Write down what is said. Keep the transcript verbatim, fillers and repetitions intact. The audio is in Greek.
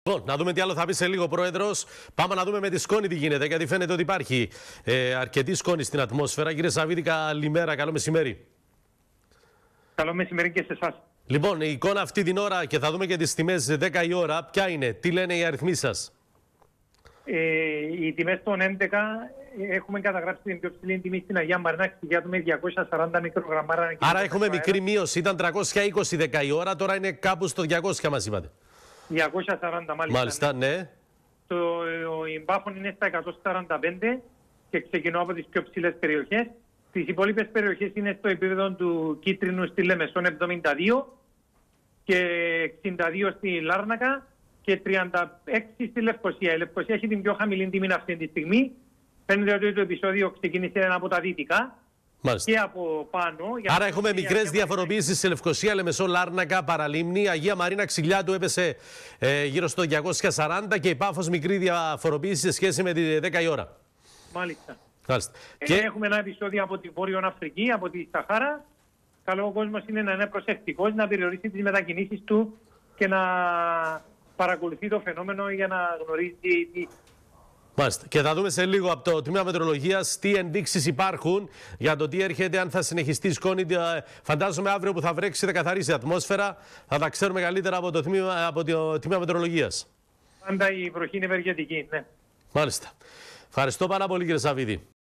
Λοιπόν, να δούμε τι άλλο θα πει σε λίγο, Πρόεδρος. Πάμε να δούμε με τη σκόνη τι γίνεται, γιατί φαίνεται ότι υπάρχει ε, αρκετή σκόνη στην ατμόσφαιρα. Κύριε Σαββίδη, καλημέρα, καλό μεσημέρι. Καλό μεσημέρι και σε εσάς. Λοιπόν, η εικόνα αυτή την ώρα και θα δούμε και τις τιμές δέκα η ώρα. Ποια είναι, τι λένε οι αριθμοί σας? Ε, οι τιμές των έντεκα έχουμε καταγράψει την πιο ψηλή τιμή στην Αγία Μαρίνα, με διακόσια σαράντα μικρογραμμάρα. Άρα έχουμε μικρή μείωση, ήταν τριακόσια είκοσι δέκα η ώρα, τώρα είναι κάπου στο διακόσια μας είπατε. διακόσια σαράντα μάλιστα. Μάλιστα, ναι. Το Ιμπάφων είναι στα εκατόν σαράντα πέντε και ξεκινώ από τις πιο ψηλές περιοχές. Τις υπόλοιπες περιοχές είναι στο επίπεδο του Κίτρινου στη Λεμεσόν εβδομήντα δύο και εξήντα δύο στη Λάρνακα και τριάντα έξι στη Λευκοσία. Η Λευκοσία έχει την πιο χαμηλή τιμή αυτή τη στιγμή. Φαίνεται ότι το επεισόδιο ξεκίνησε από τα δυτικά. Μάλιστα. Και από πάνω. Άρα έχουμε μικρές διαφοροποιήσεις σε Λευκοσία, Λεμεσό, Λάρνακα, Παραλίμνη. Αγία Μαρίνα Ξυλιάτου έπεσε ε, γύρω στο διακόσια σαράντα και η Πάφος μικρή διαφοροποίηση σε σχέση με τη δέκα η ώρα. Μάλιστα. Μάλιστα. Ε, και... Έχουμε ένα επεισόδιο από την Βόρειο Αφρική, από τη Σαχάρα. Καλό ο κόσμος είναι να είναι προσεκτικός, να περιορίσει τις μετακινήσεις του και να παρακολουθεί το φαινόμενο για να γνωρίζει τι. Μάλιστα. Και θα δούμε σε λίγο από το Τμήμα Μετεωρολογίας τι ενδείξεις υπάρχουν για το τι έρχεται, αν θα συνεχιστεί η σκόνη. Φαντάζομαι αύριο που θα βρέξει, θα καθαρίσει η ατμόσφαιρα, θα τα ξέρουμε καλύτερα από το Τμήμα, από το Τμήμα Μετεωρολογίας. Πάντα η βροχή είναι ευεργετική, ναι. Μάλιστα. Ευχαριστώ πάρα πολύ, κύριε Σαββίδη.